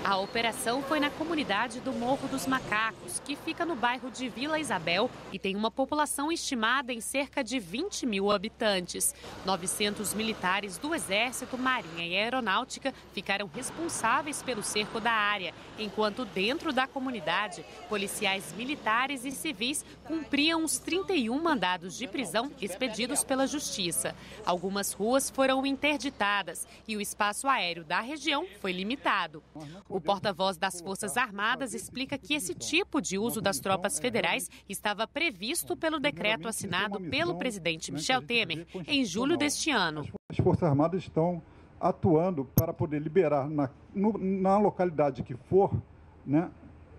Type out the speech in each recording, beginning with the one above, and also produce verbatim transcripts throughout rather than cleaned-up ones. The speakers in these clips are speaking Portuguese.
A operação foi na comunidade do Morro dos Macacos, que fica no bairro de Vila Isabel e tem uma população estimada em cerca de vinte mil habitantes. novecentos militares do Exército, Marinha e Aeronáutica ficaram responsáveis pelo cerco da área, enquanto dentro da comunidade, policiais militares e civis cumpriam os trinta e um mandados de prisão expedidos pela Justiça. Algumas ruas foram interditadas e o espaço aéreo da região foi limitado. O porta-voz das Forças Armadas explica que esse tipo de uso das tropas federais estava previsto pelo decreto assinado pelo presidente Michel Temer em julho deste ano. As Forças Armadas estão atuando para poder liberar na, no, na localidade que for, né,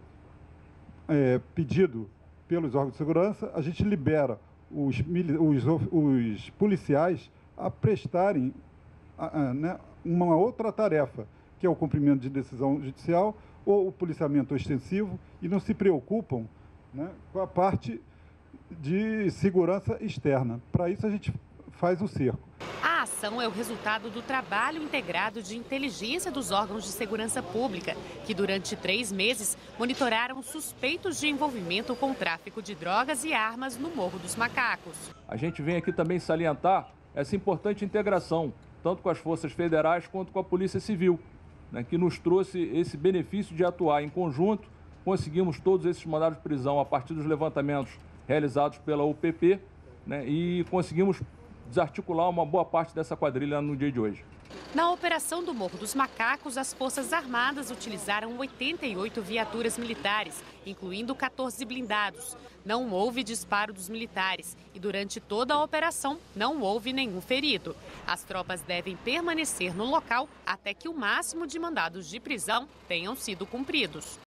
é, pedido pelos órgãos de segurança, a gente libera os, os, os policiais a prestarem a, a, né, uma outra tarefa, que é o cumprimento de decisão judicial ou o policiamento ostensivo, e não se preocupam, né, com a parte de segurança externa. Para isso a gente faz o cerco. A ação é o resultado do trabalho integrado de inteligência dos órgãos de segurança pública, que durante três meses monitoraram suspeitos de envolvimento com tráfico de drogas e armas no Morro dos Macacos. A gente vem aqui também salientar essa importante integração, tanto com as forças federais quanto com a Polícia Civil, né, que nos trouxe esse benefício de atuar em conjunto. Conseguimos todos esses mandados de prisão a partir dos levantamentos realizados pela U P P, né, e conseguimos desarticular uma boa parte dessa quadrilha no dia de hoje. Na operação do Morro dos Macacos, as Forças Armadas utilizaram oitenta e oito viaturas militares, incluindo quatorze blindados. Não houve disparo dos militares e durante toda a operação não houve nenhum ferido. As tropas devem permanecer no local até que o máximo de mandados de prisão tenham sido cumpridos.